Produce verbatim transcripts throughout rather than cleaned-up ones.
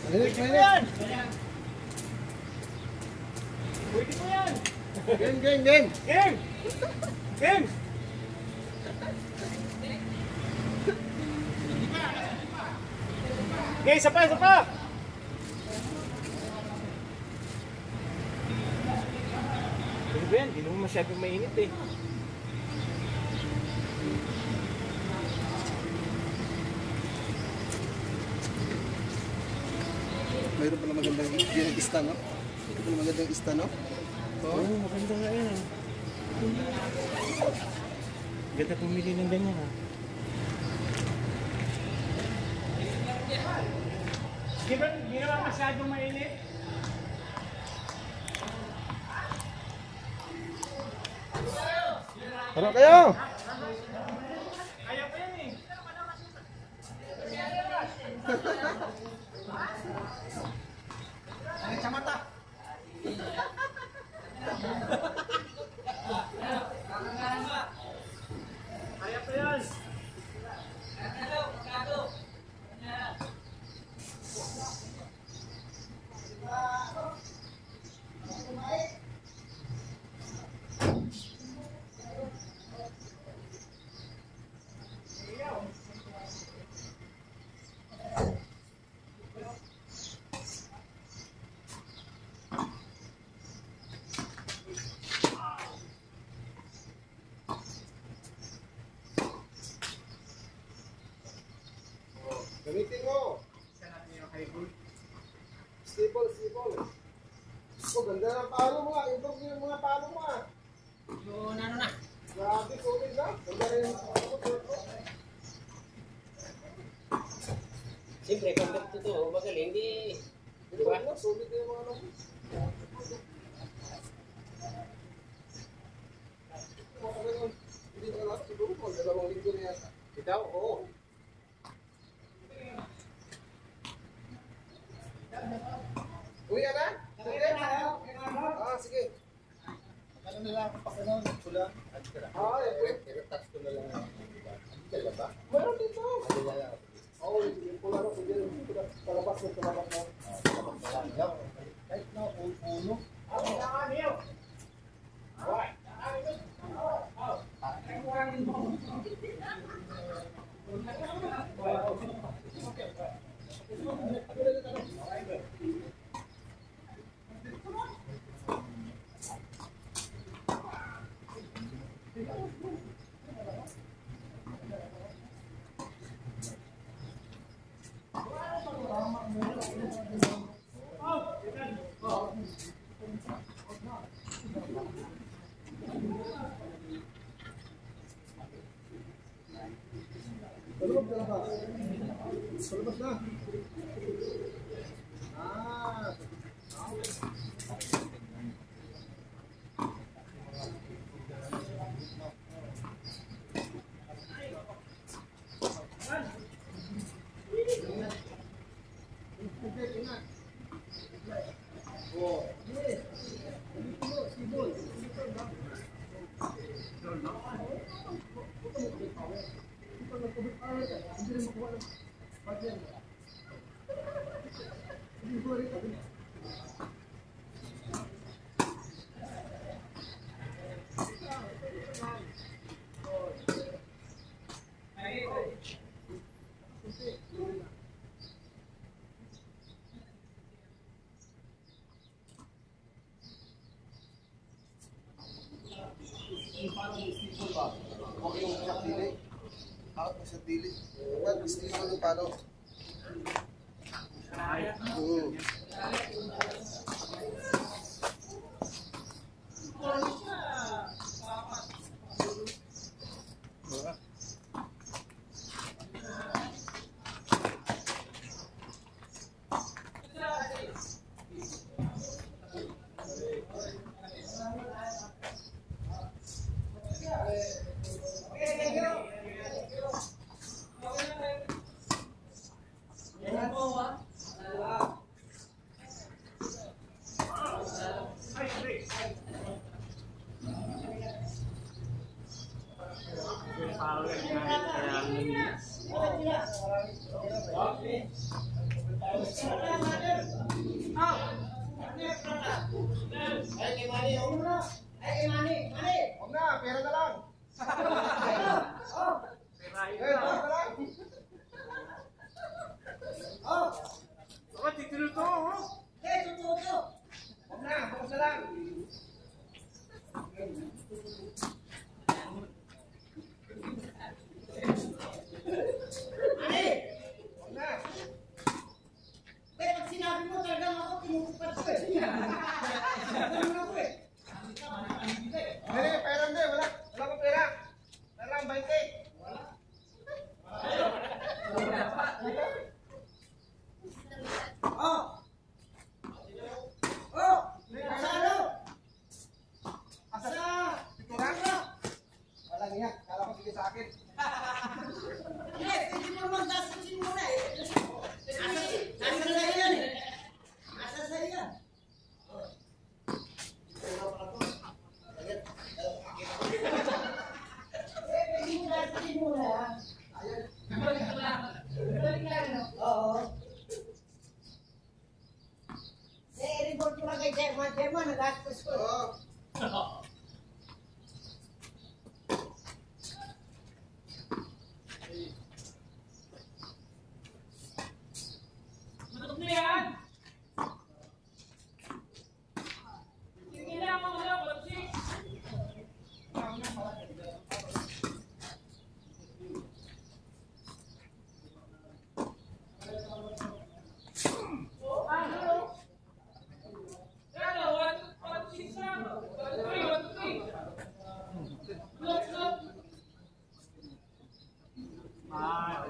Mainit, mainit. Pwede mo yan. Game, game, game. Game. Game. Okay, isa pa, isa pa. Pwede ba yan? Hindi naman masyadong mainit eh. Mayroon pala magandang yung ista, no? Mayroon pala magandang ista, no? Oo, oh, maganda nga yan. Ganda pumili ng ganyan ha. Di ba, di naman masyadong mainit? Tara kayo! Kaya pa yan eh. Ay, sa mata. Kaya pa yan. Gamitin mo! Isa natin yung highball. Stable, stable. Oh, ganda ng palo mo nga. Improve yung mga palo mo nga. Yung ano na? Grabe, solid na. Ganda rin yung palo mo. Siyempre, pag totoo, magaling, di... Di ba? Solid na yung mga ano mo. Hindi na lang siguro po. Dalawang linggo na yata. Ikaw, oo. Uwi ka na? Sige. Ah, sige. Ano nila ako pa kanon? Sula? Ah, yan po. Pero touch ko na lang. Hindi ka ba? Meron dito. Ano na lang? Oo, yung pula ko. Sige, palabas na palabas na. Kahit na, ulo. Ah, kailangan niyo. Alright. Palabas na ba? Palabas na. Ah. Okay yung sa dili. Out mo sa dili. Well, gusto nyo yung palo. Oo. Ah,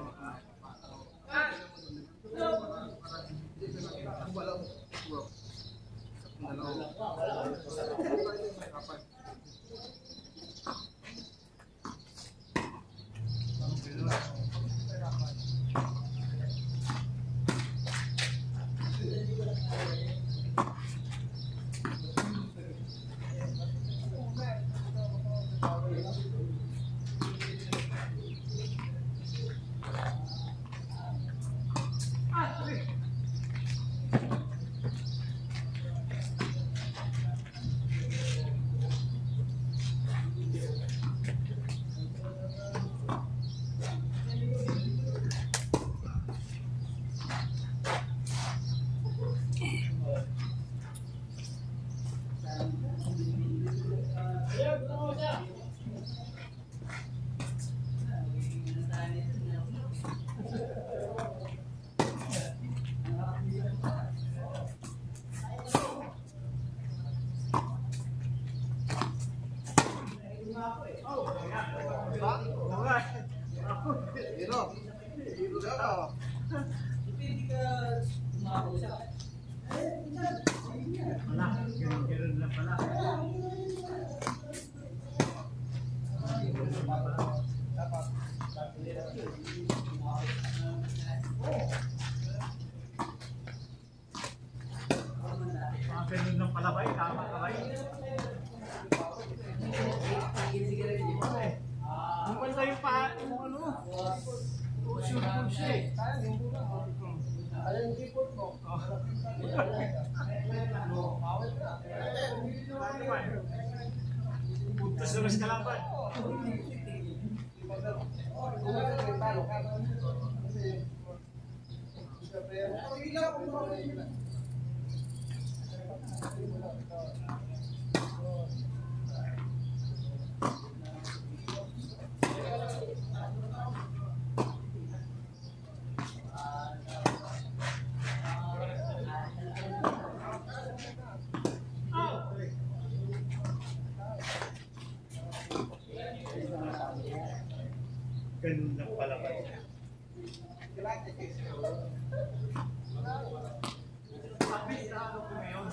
Hero. Hero daw. wala. Ganun-ganun lang pala. Ah, ganun lang pala ba? Tama ka ba? Yung pala yung pa, yung ano? Push-push eh. Ano yung keyboard mo? Puntos na mas kalaban. Ganun lang pala ba? Sabi sa ano ko ngayon?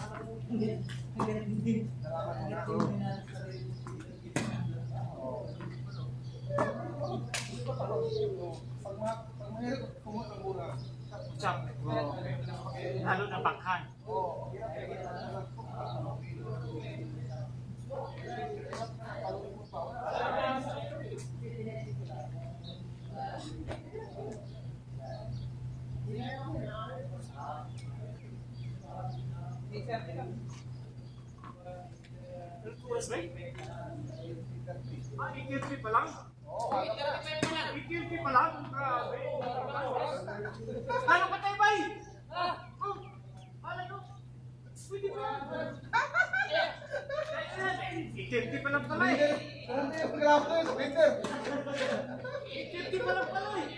Chop. Lalo na bakhan. Ah, ikirti pa lang? Ikirti pa lang? Grabe. Ano ka tayo, bay? Oh, hala nyo. Pwede ba? Ikirti pa lang pala eh. Ikirti pa lang pala eh.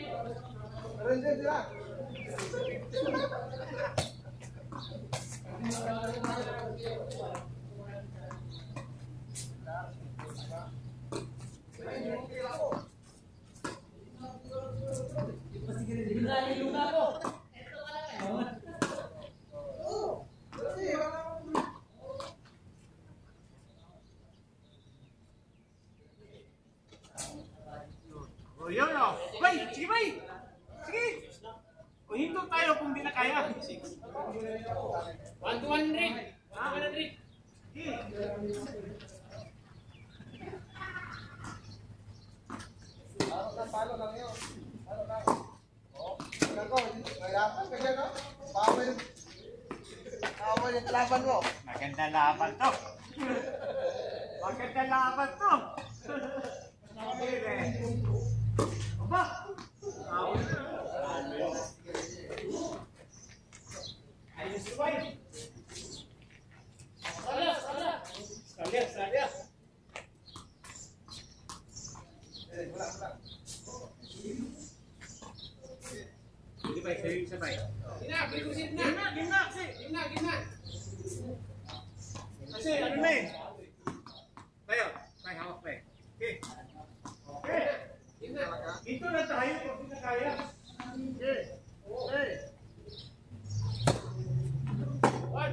Oh, yun o. Bay! Sige, bay! Sige! O, hinto tayo kung di na kaya. one to one hundred. one hundred. Sige. Palo lang yun. Palo lang. Oh, nako, kailangan ka dyan, no? Power. Power yung laban mo. Maganda laban to. Maganda laban to. Aba! Ayos ko ba yun? Salah, salah. Salya, salya. Eh, wala, wala. Hindi ba, sa'yo yung sabay. Gina, berikusin na. Gina, gina, kasi. Gina, gina. Kasi ano na eh. Tayo, tayo hawak pa eh. Okay. Okay. Gina. Ito na tayo. kaya. Okay. Okay. One.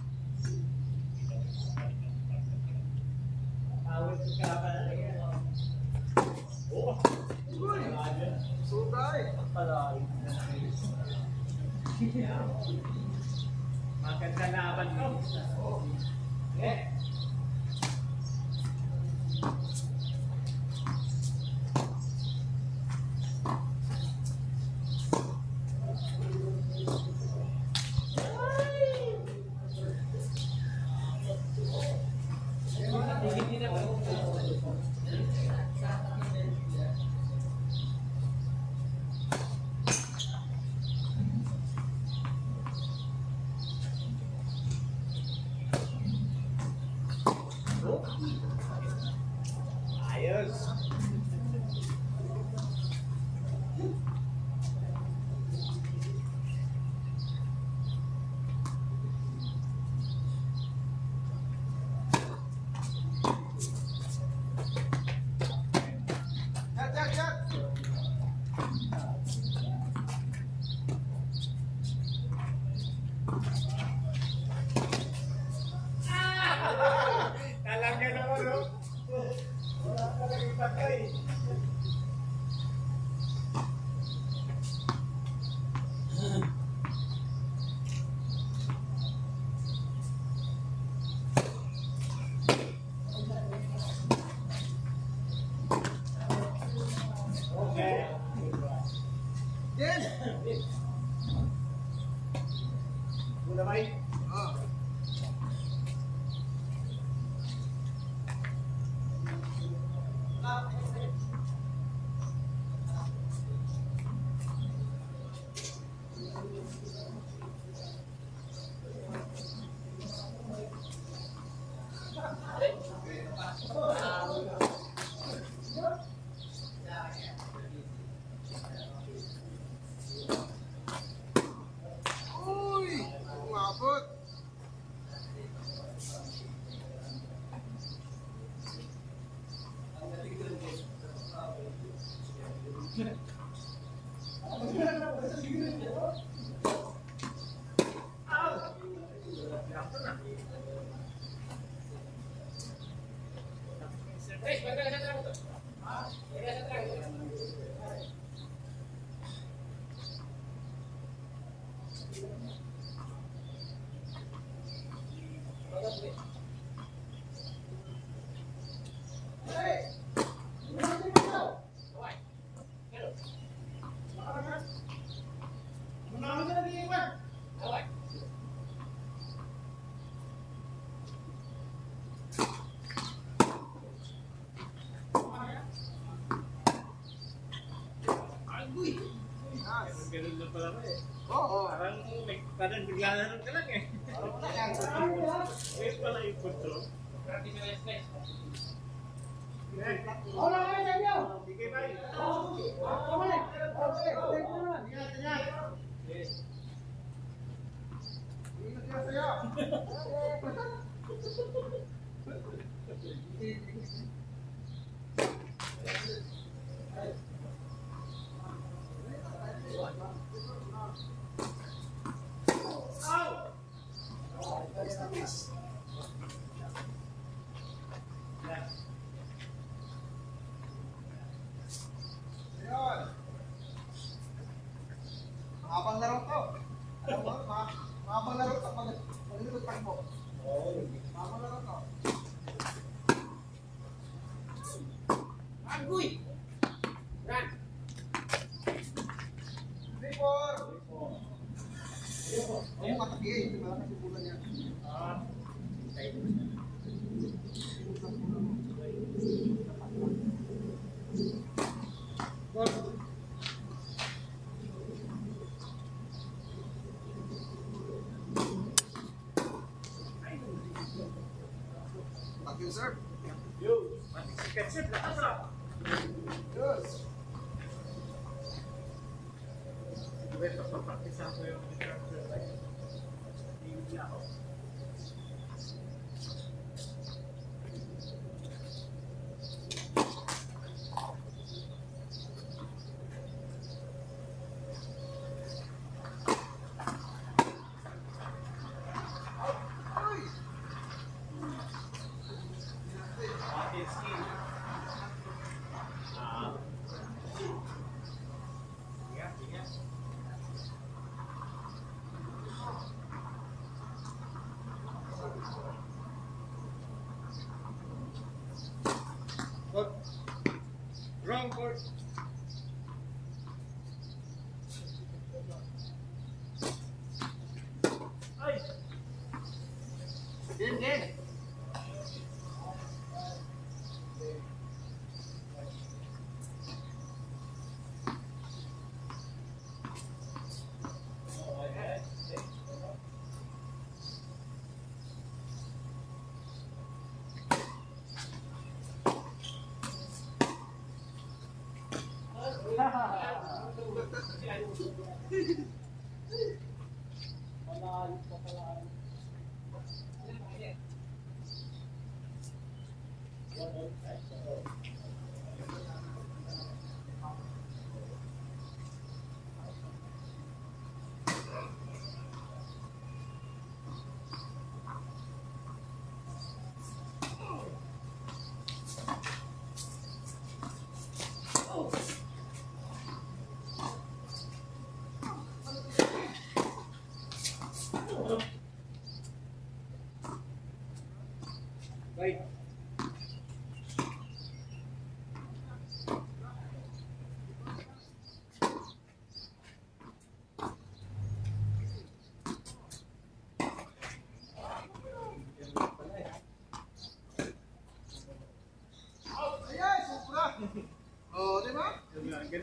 Awit ka pa na. Oh. Uy. Sugay. Maganda laban ko. Eh. Ayos. Chat, chat, chat. Talaga naman, no? Wala talagang patay. Okay. Jen. Muna ba? Ah. Uy, umabot. Guys, balik ka sa trabaho. Balik ka sa trabaho. Ganun na pala ko eh. Oo. Parang, may, parang bigla ka lang eh. Wala yan. Wait pala yung control. Practice na guys, guys. Wala kayo sa inyo. Sige, bye. Kamalik. Okay, okay ko naman. Ingat, ingat. Ingat ka sa'yo. Ayun. Mahabang laro to. Alam mo, ma- mahabang laro to. Pag pag takbo. Mahabang laro to. Agoy! Run! Three, four. Huwag mo katagiin. Di ba? Kasi bulan yan. Thank you, sir. Yo, mati si Ketchup, lakas ah. Yes. Wait, papapraktis ako yung exercise. Hindi ako.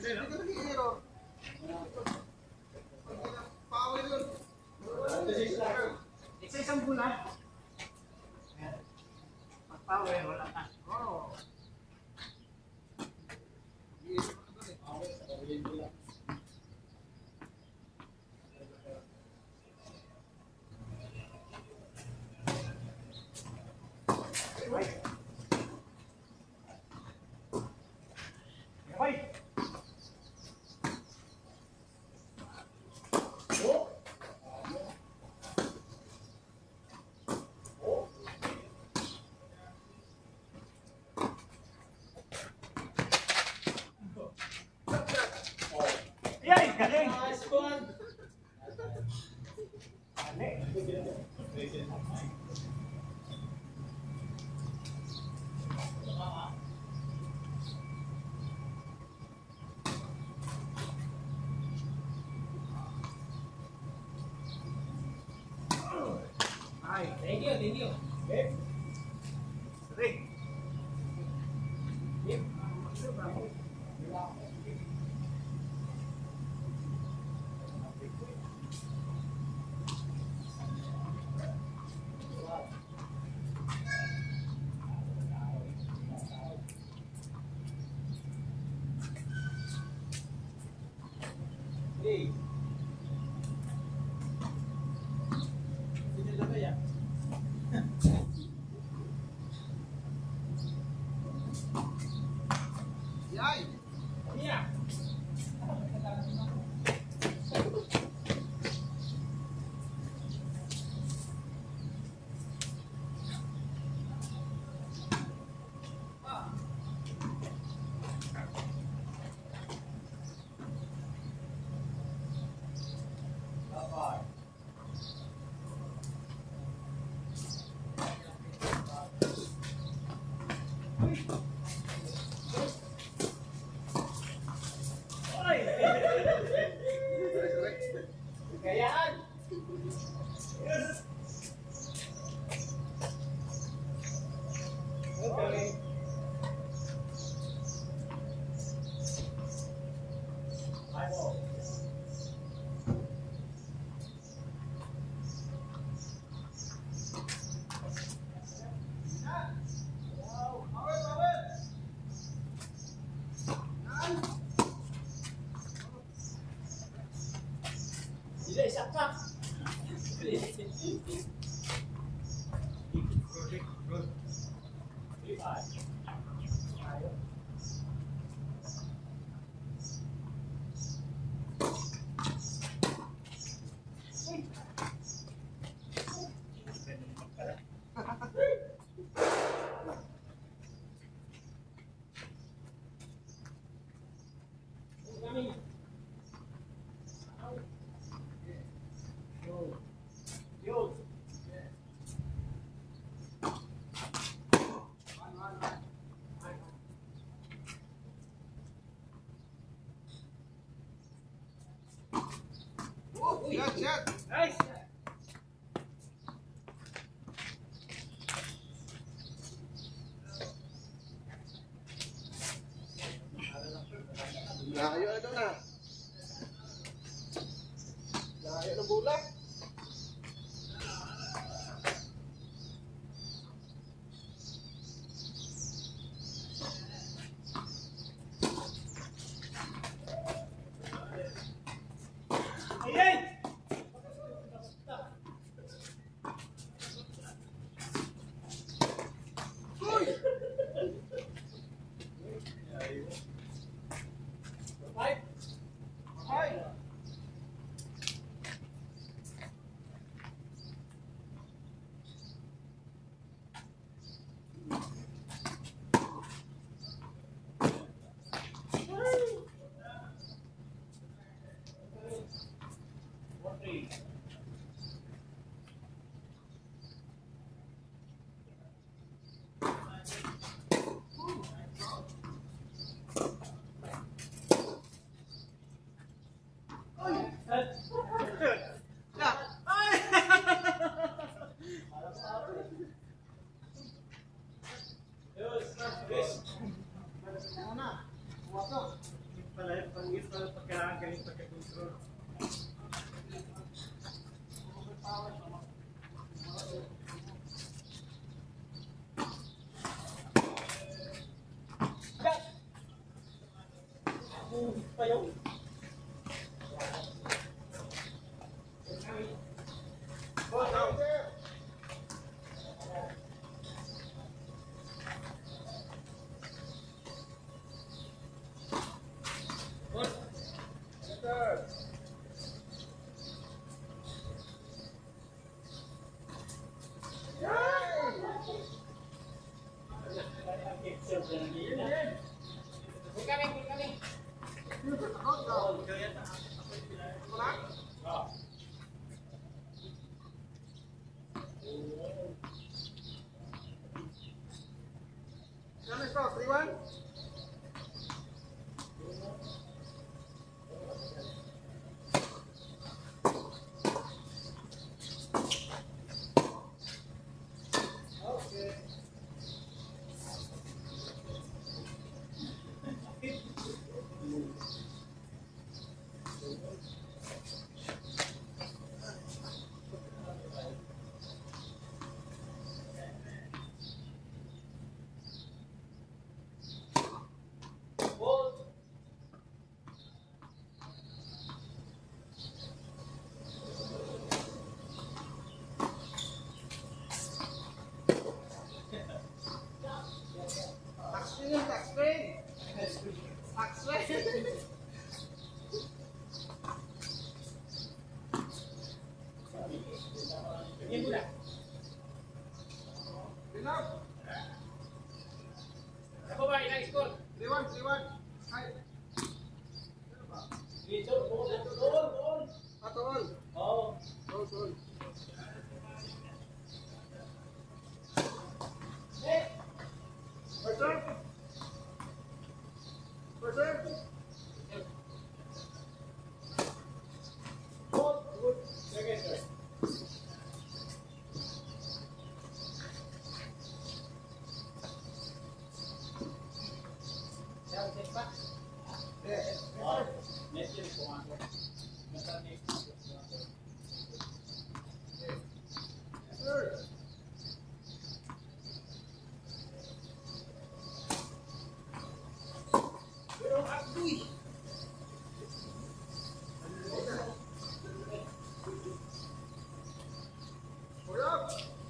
Pwede, no? Hindi ka naging error. Power yun. Isa isang bulan. Pag-power, wala na. Oo. Ay. Ay. Yay! Galing! Ay, Thank you, thank you. okay. Three. Hey. Sino na ba yan? Yay! Yeah. Kayaan. Okay. Ayos. Tidak sakit. Yo. Oh, shot, shot. Nice! Layo na ito na. Layo ng bola. Ayay! Uy! Five. Ay! Three. Yeah. Yes, yes. Ano na? Buwak na. Pala, pala. Ano ito? three one? Ako ba, ilang score? three one, three one. Hi. Dito, doon, doon, doon. Patol. Oo. Tol, tol. First serve. First serve. Good, good. Second, sir. Siya, check pa. Yes. Oo. Next year, pumasok. Basta next year, pumasok. Yes, sir. Pero Abdi. Uyap.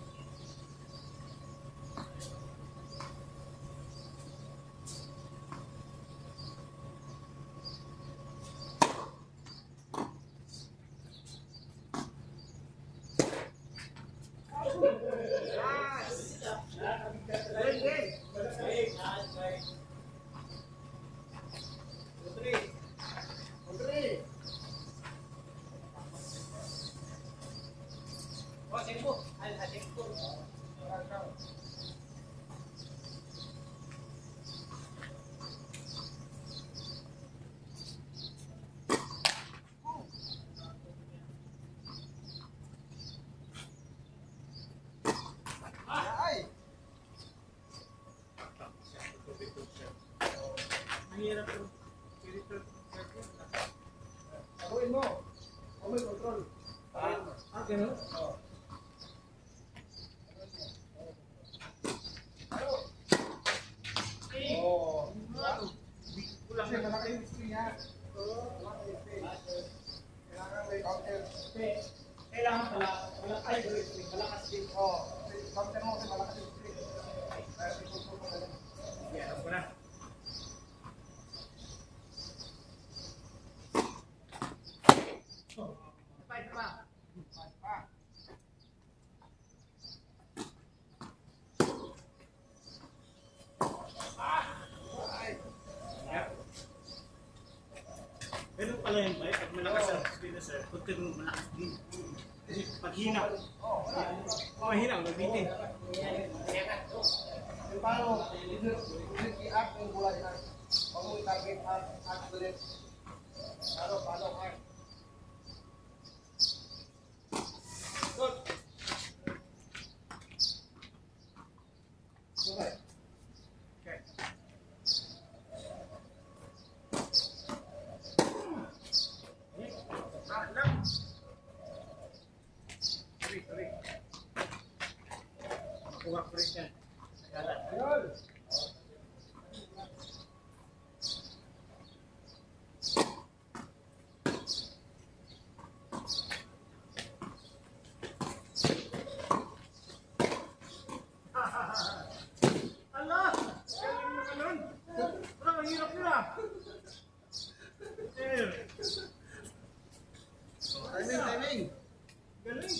Yes. Game, game. Three. Oh, check mo. Ay, check mo. Ay. Mahirap to. Gawin mo. Ako may control. Ah, ganun? Oo. Oo. Kulang Kasi na. malaki yung history niya. Malaki yung history. Kailangan may counter. Kailangan pala, wala tayo, malakas din. Oo. Counter mo kasi malakas yung history. Kaya itutok mo na lang. Sige, alam ko na. Five pa. Five pa. Ganun pala yun ba? Pag malakas ang speed sir, pag ganun malakas din. Kasi pag hina, Oo, wala. oh, mahina, mabitin. Yung paano, ulit i-up yung bola niya. Huwag mo i-target at at ulit. Paano, paano, hard. Good. Okay. Okay. work rate niya. Ayun. Ala! Galing na ka nun! Parang ang hirap nila! Eh, Timing, timing. galing!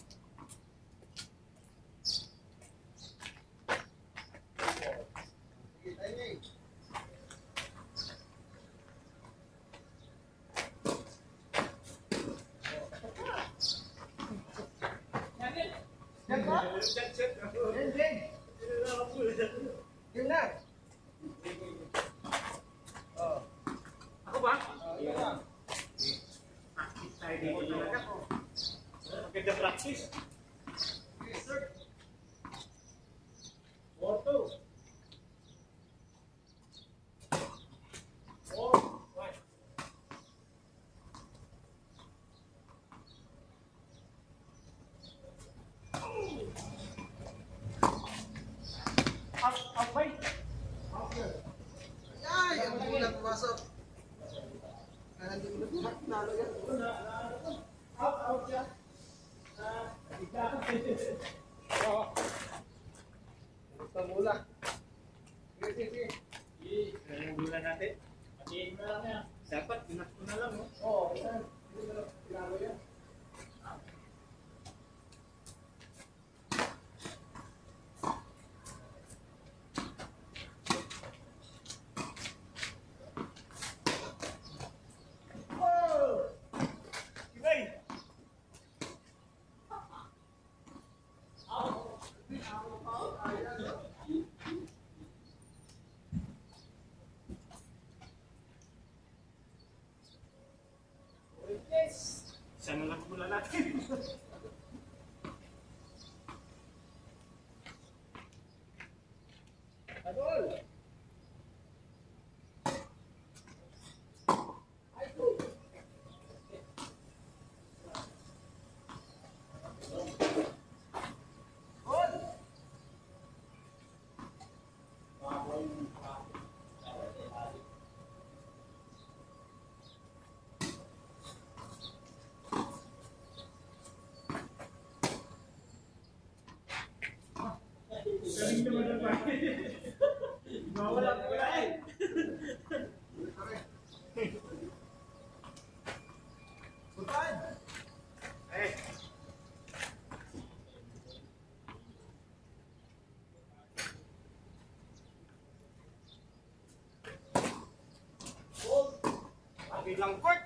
Sige, timing. Yan ba? Check, check! Yan, yan. Yan na. Oh. Ako ba? Oh, yan na. Practice tayo dito talaga. Maganda practice. Sige, sir. Auto. Oh, one. Up, up, wait. Ay, ang bulan pumasok. Ah, hindi ko na pumasok. Nalo yan. Out, out siya. Oh. Gusto mula. Sige, sige, sige. Ang gula natin. Patiin mo lang yan. Dapat, pinak ko na lang. Oh. Oo, yan. Hindi ko na pinalo yan. Oh! Ibay! Sana lang mula natin. Adol! Galing naman ang bahay. Mawala ko na eh. Butan! Eh. Kabilang court.